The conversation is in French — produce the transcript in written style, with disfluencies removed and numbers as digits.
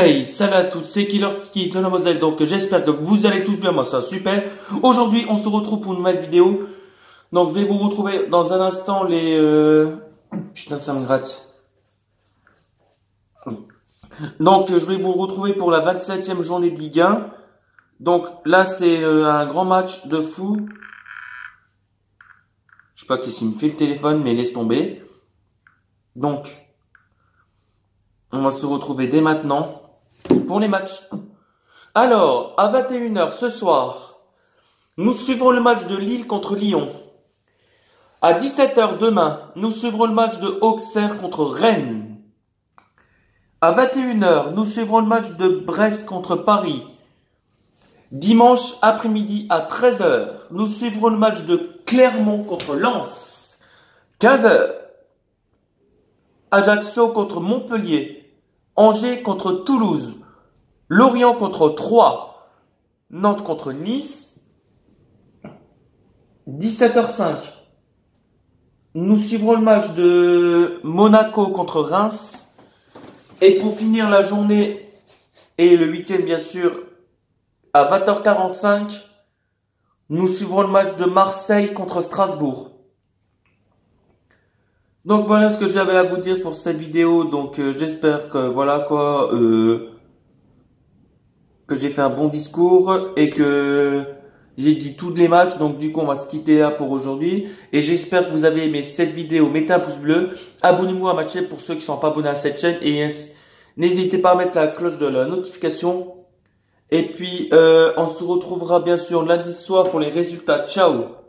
Hey, salut à tous, c'est Killer Kiki de la Moselle, donc j'espère que vous allez tous bien, moi ça super. Aujourd'hui on se retrouve pour une nouvelle vidéo, donc je vais vous retrouver dans un instant les... Putain ça me gratte. Donc je vais vous retrouver pour la 27e journée de Ligue 1. Donc là c'est un grand match de fou. Je sais pas qui s'il me fait le téléphone, mais laisse tomber. Donc, on va se retrouver dès maintenant pour les matchs. Alors, à 21h ce soir, nous suivrons le match de Lille contre Lyon. À 17h demain, nous suivrons le match de Auxerre contre Rennes. À 21h, nous suivrons le match de Brest contre Paris. Dimanche après-midi à 13h, nous suivrons le match de Clermont contre Lens. 15h, Ajaccio contre Montpellier. Angers contre Toulouse. Lorient contre Troyes. Nantes contre Nice. 17h05. Nous suivrons le match de Monaco contre Reims. Et pour finir la journée et le week-end bien sûr, à 20h45, nous suivrons le match de Marseille contre Strasbourg. Donc voilà ce que j'avais à vous dire pour cette vidéo. Donc j'espère que voilà quoi, que j'ai fait un bon discours et que j'ai dit tous les matchs. Donc du coup on va se quitter là pour aujourd'hui. Et j'espère que vous avez aimé cette vidéo. Mettez un pouce bleu, abonnez-vous à ma chaîne pour ceux qui ne sont pas abonnés à cette chaîne. Et n'hésitez pas à mettre la cloche de la notification. Et puis on se retrouvera bien sûr lundi soir pour les résultats. Ciao!